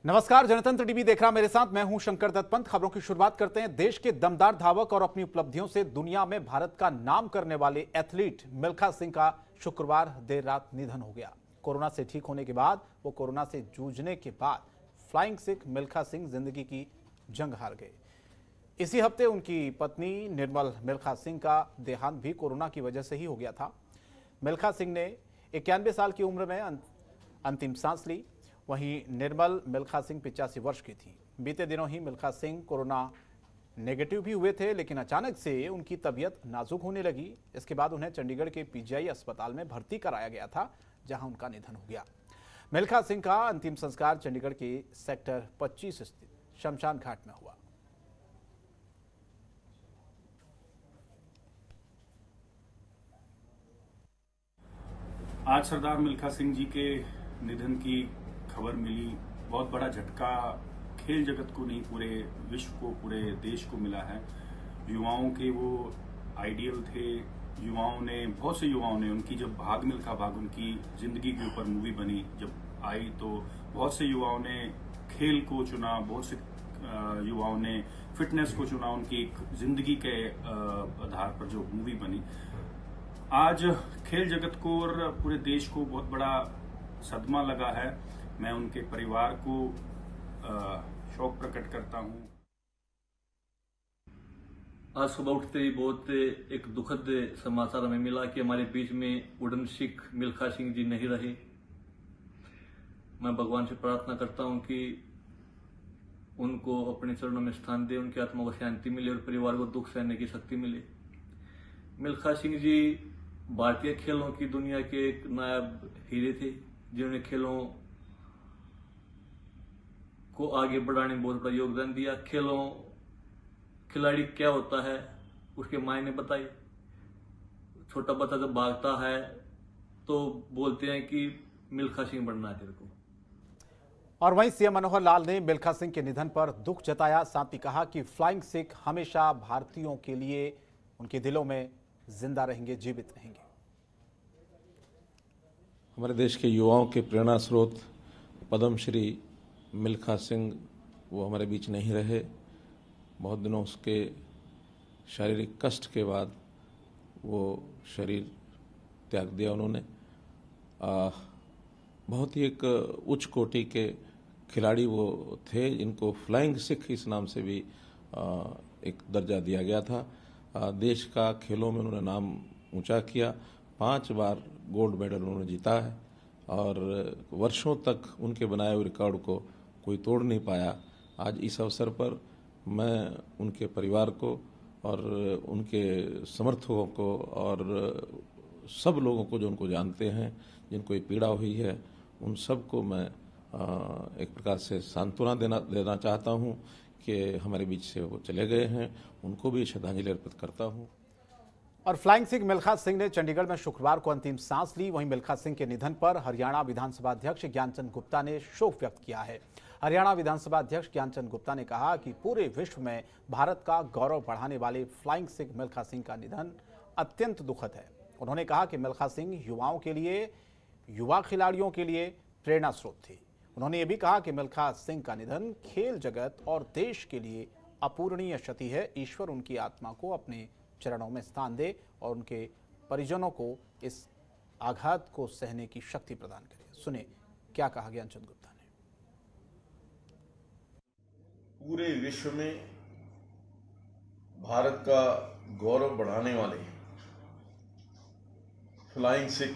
नमस्कार, जनतंत्र टीवी देख रहा मेरे साथ मैं हूं शंकर दत्त पंत। खबरों की शुरुआत करते हैं। देश के दमदार धावक और अपनी उपलब्धियों से दुनिया में भारत का नाम करने वाले एथलीट मिल्खा सिंह का शुक्रवार देर रात निधन हो गया। कोरोना से ठीक होने के बाद वो कोरोना से जूझने के बाद फ्लाइंग सिख मिल्खा सिंह जिंदगी की जंग हार गए। इसी हफ्ते उनकी पत्नी निर्मल मिल्खा सिंह का देहांत भी कोरोना की वजह से ही हो गया था। मिल्खा सिंह ने 91 साल की उम्र में अंतिम सांस ली। वहीं निर्मल मिल्खा सिंह 85 वर्ष की थी। बीते दिनों ही मिल्खा सिंह कोरोना नेगेटिव भी हुए थे, लेकिन अचानक से उनकी तबीयत नाजुक होने लगी। इसके बाद उन्हें चंडीगढ़ के पीजीआई अस्पताल में भर्ती कराया गया था, जहां उनका निधन हो गया। मिल्खा सिंह का अंतिम संस्कार चंडीगढ़ के सेक्टर 25 स्थित शमशान घाट में हुआ। आज सरदार मिल्खा सिंह जी के निधन की खबर मिली। बहुत बड़ा झटका खेल जगत को नहीं, पूरे विश्व को, पूरे देश को मिला है। युवाओं के वो आइडियल थे। बहुत से युवाओं ने उनकी, जब भाग मिल्खा भाग उनकी जिंदगी के ऊपर मूवी बनी जब आई, तो बहुत से युवाओं ने खेल को चुना, बहुत से युवाओं ने फिटनेस को चुना उनकी एक जिंदगी के आधार पर जो मूवी बनी। आज खेल जगत को और पूरे देश को बहुत बड़ा सदमा लगा है। मैं उनके परिवार को शोक प्रकट करता हूं। आज सुबह उठते ही बहुत एक दुखद समाचार हमें मिला कि हमारे बीच में उड़न सिख मिल्खा सिंह जी नहीं रहे। मैं भगवान से प्रार्थना करता हूं कि उनको अपने चरणों में स्थान दे, उनकी आत्मा को शांति मिले और परिवार को दुख सहने की शक्ति मिले। मिल्खा सिंह जी भारतीय खेलों की दुनिया के एक नायाब हीरे थे, जिन्होंने खेलों को आगे बढ़ाने में बहुत बड़ा योगदान दिया। खिलाड़ी क्या होता है उसके मायने बताए। छोटा बच्चा जब भागता है तो बोलते हैं कि मिल्खा सिंह बनना है तेरे को। और वहीं सीएम मनोहर लाल ने मिल्खा सिंह के निधन पर दुख जताया। साथ ही कहा कि फ्लाइंग सिख हमेशा भारतीयों के लिए उनके दिलों में जिंदा रहेंगे, जीवित रहेंगे। हमारे देश के युवाओं के प्रेरणा स्रोत पद्मश्री मिल्खा सिंह वो हमारे बीच नहीं रहे। बहुत दिनों उसके शारीरिक कष्ट के बाद वो शरीर त्याग दिया उन्होंने। बहुत ही एक उच्च कोटि के खिलाड़ी वो थे, जिनको फ्लाइंग सिख इस नाम से भी एक दर्जा दिया गया था। देश का खेलों में उन्होंने नाम ऊंचा किया। 5 बार गोल्ड मेडल उन्होंने जीता है और वर्षों तक उनके बनाए हुए रिकॉर्ड को कोई तोड़ नहीं पाया। आज इस अवसर पर मैं उनके परिवार को और उनके समर्थकों को और सब लोगों को जो उनको जानते हैं, जिनको ये पीड़ा हुई है, उन सब को मैं एक प्रकार से सांत्वना देना चाहता हूं कि हमारे बीच से वो चले गए हैं। उनको भी श्रद्धांजलि अर्पित करता हूं। और फ्लाइंग सिख मिल्खा सिंह ने चंडीगढ़ में शुक्रवार को अंतिम सांस ली। वहीं मिल्खा सिंह के निधन पर हरियाणा विधानसभा अध्यक्ष ज्ञानचंद गुप्ता ने शोक व्यक्त किया है। हरियाणा विधानसभा अध्यक्ष ज्ञानचंद गुप्ता ने कहा कि पूरे विश्व में भारत का गौरव बढ़ाने वाले फ्लाइंग सिख मिल्खा सिंह का निधन अत्यंत दुखद है। उन्होंने कहा कि मिल्खा सिंह युवाओं के लिए, युवा खिलाड़ियों के लिए प्रेरणा स्रोत थे। उन्होंने ये भी कहा कि मिल्खा सिंह का निधन खेल जगत और देश के लिए अपूरणीय क्षति है। ईश्वर उनकी आत्मा को अपने चरणों में स्थान दे और उनके परिजनों को इस आघात को सहने की शक्ति प्रदान करे। सुने क्या कहा ज्ञानचंद गुप्ता ने। पूरे विश्व में भारत का गौरव बढ़ाने वाले फ्लाइंग सिख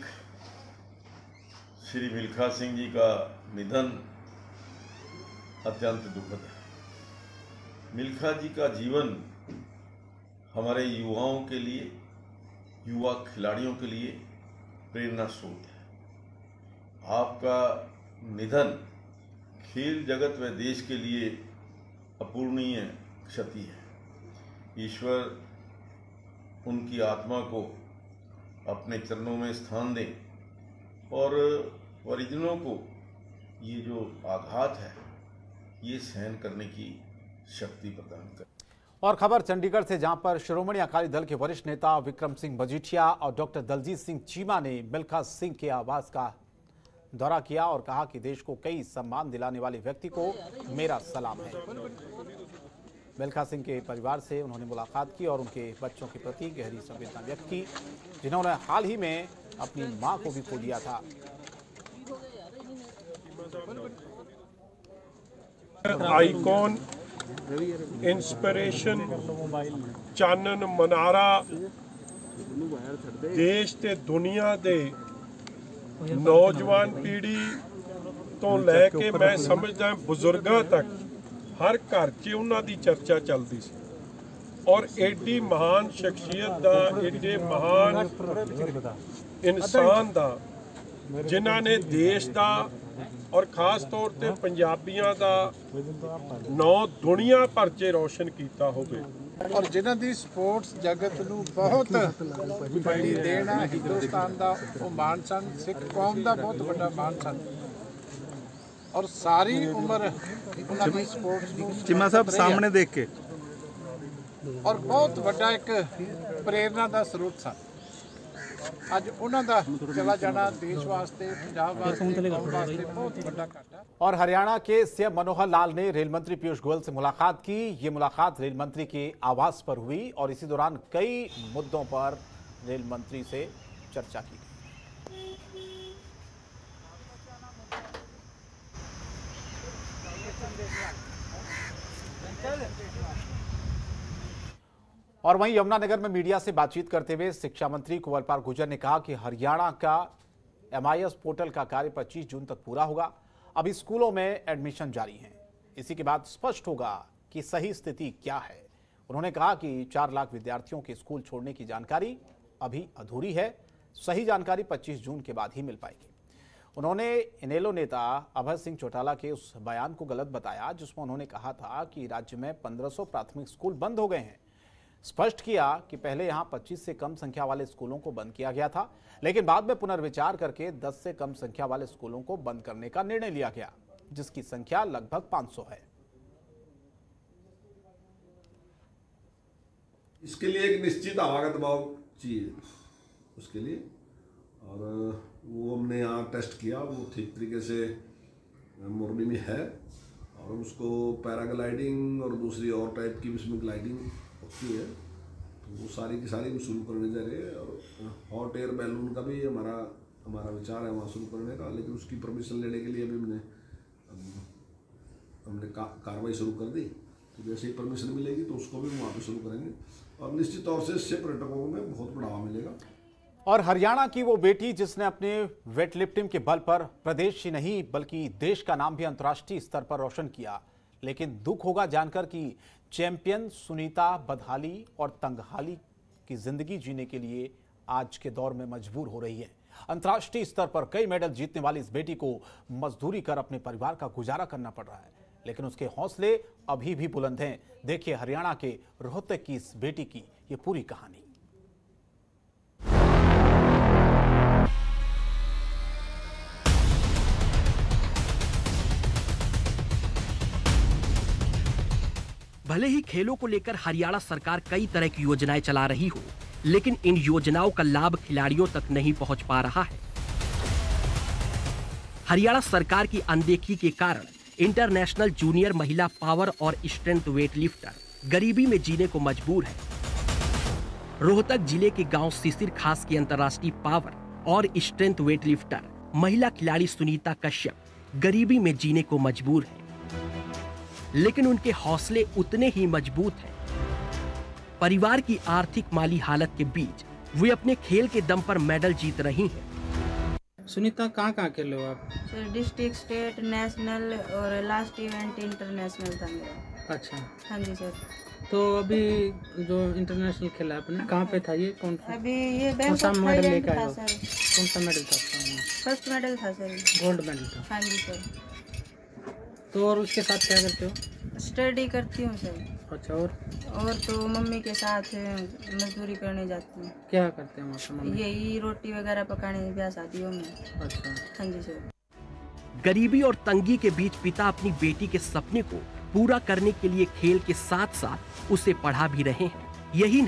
श्री मिल्खा सिंह जी का निधन अत्यंत दुखद है। मिल्खा जी का जीवन हमारे युवाओं के लिए, युवा खिलाड़ियों के लिए प्रेरणा स्रोत है। आपका निधन खेल जगत व देश के लिए अपूरणीय क्षति है। ईश्वर उनकी आत्मा को अपने चरणों में स्थान दें और परिजनों को ये जो आघात है ये सहन करने की शक्ति प्रदान करें। और खबर चंडीगढ़ से, जहां पर शिरोमणि अकाली दल के वरिष्ठ नेता विक्रम सिंह मजीठिया और डॉक्टर दलजीत सिंह चीमा ने मिल्खा सिंह के आवास का दौरा किया और कहा कि देश को कई सम्मान दिलाने वाले व्यक्ति को मेरा सलाम है। मिल्खा सिंह के परिवार से उन्होंने मुलाकात की और उनके बच्चों के प्रति गहरी संवेदना व्यक्त की, जिन्होंने हाल ही में अपनी मां को भी खो दिया था। आइकॉन, इंस्पिरेशन, चानन मनारा देश ते दुनिया दे नौजवान पीढ़ी तो लैके मैं समझदा बुजुर्गां तक हर घर 'च उन्हां दी चर्चा चलदी सी और एडी महान शख्सियत दा, एडे महान इंसान दा जिन्हां ने देश दा और खास तौर ते पंजाबियां दा नौ दुनिया भर 'च रोशन कीता होवे और जिन्हां दी स्पोर्ट्स जगत नूं बहुत वड्डी देन है। हिंदुस्तान दा वो मान सन, सिख कौम दा बहुत बड़ा मान सन और सारी उम्र उन्हां दी स्पोर्ट्स नूं चिम्मा साहब सामने देख के और बहुत बड़ा एक प्रेरणा दा स्रोत सन। अज उन्हां दा चला जाना देश वास्ते, पंजाब वास्ते, कौम वास्ते बहुत बड़ा घाटा। और हरियाणा के सीएम मनोहर लाल ने रेल मंत्री पीयूष गोयल से मुलाकात की। ये मुलाकात रेल मंत्री के आवास पर हुई और इसी दौरान कई मुद्दों पर रेल मंत्री से चर्चा की। और वहीं यमुनानगर में मीडिया से बातचीत करते हुए शिक्षा मंत्री कुंवरपाल गुर्जर ने कहा कि हरियाणा का MIS पोर्टल का कार्य 25 जून तक पूरा होगा। अभी स्कूलों में एडमिशन जारी है, इसी के बाद स्पष्ट होगा कि सही स्थिति क्या है। उन्होंने कहा कि 4 लाख विद्यार्थियों के स्कूल छोड़ने की जानकारी अभी अधूरी है, सही जानकारी 25 जून के बाद ही मिल पाएगी। उन्होंने इनेलो नेता अभय सिंह चौटाला के उस बयान को गलत बताया जिसमें उन्होंने कहा था कि राज्य में 1500 प्राथमिक स्कूल बंद हो गए हैं। स्पष्ट किया कि पहले यहां 25 से कम संख्या वाले स्कूलों को बंद किया गया था, लेकिन बाद में पुनर्विचार करके 10 से कम संख्या वाले स्कूलों को बंद करने का निर्णय लिया गया, जिसकी संख्या लगभग 500 है। इसके लिए एक निश्चित हवा का दबाव चाहिए उसके लिए, और वो हमने यहाँ टेस्ट किया, वो ठीक तरीके से मोरबी में है और उसको पैराग्लाइडिंग और दूसरी और टाइप की उसमें ग्लाइडिंग होती है, तो वो सारी की सारी शुरू करने जा रहे हैं। और हॉट एयर बैलून का भी हमारा विचार है वहाँ शुरू करने का, लेकिन उसकी परमिशन लेने के लिए अभी हमने कार्रवाई शुरू कर दी। तो जैसे ही परमिशन मिलेगी तो उसको भी वहाँ पे शुरू करेंगे और निश्चित तौर से इससे पर्यटकों में बहुत बढ़ावा मिलेगा। और हरियाणा की वो बेटी जिसने अपने वेट लिफ्टिंग के बल पर प्रदेश ही नहीं बल्कि देश का नाम भी अंतर्राष्ट्रीय स्तर पर रोशन किया, लेकिन दुख होगा जानकर कि चैंपियन सुनीता बदहाली और तंगहाली की जिंदगी जीने के लिए आज के दौर में मजबूर हो रही है। अंतर्राष्ट्रीय स्तर पर कई मेडल जीतने वाली इस बेटी को मजदूरी कर अपने परिवार का गुजारा करना पड़ रहा है, लेकिन उसके हौसले अभी भी बुलंद हैं। देखिए हरियाणा के रोहतक की इस बेटी की ये पूरी कहानी। भले ही खेलों को लेकर हरियाणा सरकार कई तरह की योजनाएं चला रही हो, लेकिन इन योजनाओं का लाभ खिलाड़ियों तक नहीं पहुंच पा रहा है। हरियाणा सरकार की अनदेखी के कारण इंटरनेशनल जूनियर महिला पावर और स्ट्रेंथ वेट लिफ्टर गरीबी में जीने को मजबूर है। रोहतक जिले के गांव सिसिर खास की अंतर्राष्ट्रीय पावर और स्ट्रेंथ वेट लिफ्टर महिला खिलाड़ी सुनीता कश्यप गरीबी में जीने को मजबूर है, लेकिन उनके हौसले उतने ही मजबूत हैं। परिवार की आर्थिक माली हालत के बीच वे अपने खेल के दम पर मेडल जीत रही हैं। सुनीता कहाँ खेले हो आप? सर डिस्ट्रिक्ट, स्टेट, नेशनल और लास्ट इवेंट इंटरनेशनल था मेरा। अच्छा, हाँ जी सर। तो अभी जो इंटरनेशनल खेला आपने कहाँ पे था? ये कौन सा? अभी ये कौन सा मेडल लेकर आए हो? सर कौन सा मेडल था? फर्स्ट मेडल था सर। गोल्ड मेडल था? हाँ जी सर। तो और उसके साथ क्या करते हो? स्टडी करती हूँ सर। अच्छा, और तो मम्मी के साथ मजदूरी करने जाती हूँ। क्या करते हैं वहाँ पे? यही रोटी वगैरह पकाने, ब्याह शादियों में। अच्छा, हाँ जी सर। गरीबी और तंगी के बीच पिता अपनी बेटी के सपने को पूरा करने के लिए खेल के साथ साथ उसे पढ़ा भी रहे हैं। यही नहीं,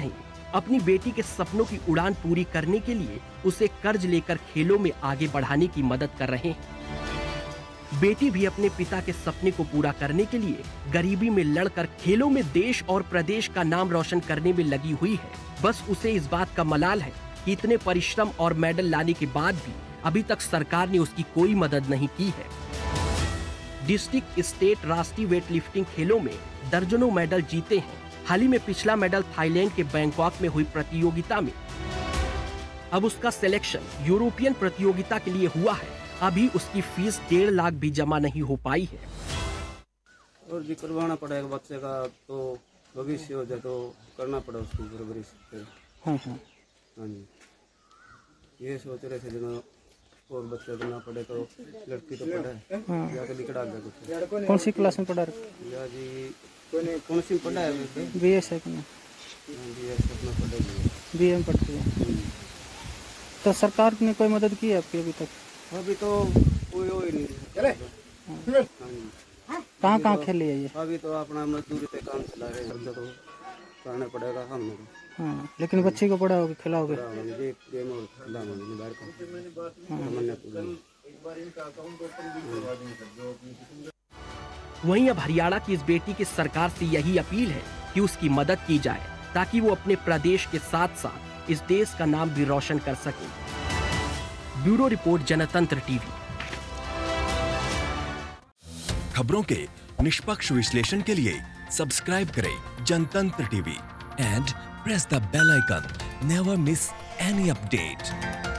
अपनी बेटी के सपनों की उड़ान पूरी करने के लिए उसे कर्ज लेकर खेलों में आगे बढ़ाने की मदद कर रहे हैं। बेटी भी अपने पिता के सपने को पूरा करने के लिए गरीबी में लड़कर खेलों में देश और प्रदेश का नाम रोशन करने में लगी हुई है। बस उसे इस बात का मलाल है कि इतने परिश्रम और मेडल लाने के बाद भी अभी तक सरकार ने उसकी कोई मदद नहीं की है। डिस्ट्रिक्ट, स्टेट, राष्ट्रीय वेट लिफ्टिंग खेलों में दर्जनों मेडल जीते हैं। हाल ही में पिछला मेडल थाईलैंड के बैंकॉक में हुई प्रतियोगिता में। अब उसका सिलेक्शन यूरोपियन प्रतियोगिता के लिए हुआ है। अभी उसकी फीस 1.5 लाख भी जमा नहीं हो पाई है। और भी करवाना पड़ेगा बच्चे का, तो भविष्य हो जाए तो करना पड़ेगा उसकी परवरिश। हाँ जी, ये सोच रहे थे जिन्होंने और बच्चे को ना पढ़े तो लड़की तो पढ़े। हाँ। जाके निकल गया कुछ। कौन सी क्लास में पढ़ा? या जी कौन सी पढ़ा है? BS है क्या? BA में पढ़ती है। तो सरकार ने कोई मदद की है आपकी अभी तक? अभी तो कोई हो ही नहीं। कहाँ खेली है ये? अभी तो अपना मजदूरी पे काम चला रहे हैं, तो करना पड़ेगा हमने। हाँ, लेकिन बच्ची को पढ़ाओगे, खिलाओगे? वहीं अब हरियाणा की इस बेटी की सरकार से यही अपील है कि उसकी मदद की जाए ताकि वो अपने प्रदेश के साथ साथ इस देश का नाम भी रोशन कर सके। Bureau report, Jantantra TV. खबरों के निष्पक्ष विश्लेषण के लिए सब्सक्राइब करें Jantantra TV and press the bell icon. Never miss any update.